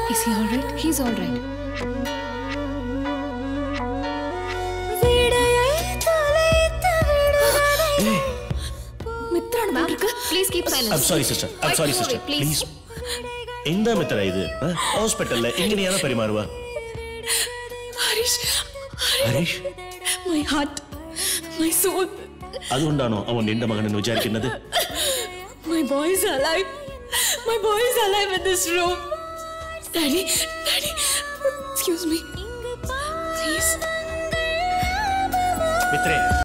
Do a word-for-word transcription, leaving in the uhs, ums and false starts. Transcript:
Is he all right? He's all right. Hey. Mitra, ma'am, please keep silence. I'm sorry, sister. I'm sorry, sister. Please. Inda Mitra idu. Hospital la ingeniya na parimaruva. Harish. Harish. My heart. My soul. Adu undano avan ninda magananu vicharikkunnathu. My boy is alive. My boy is alive in this room. Daddy, Daddy, excuse me. Please. Mitre.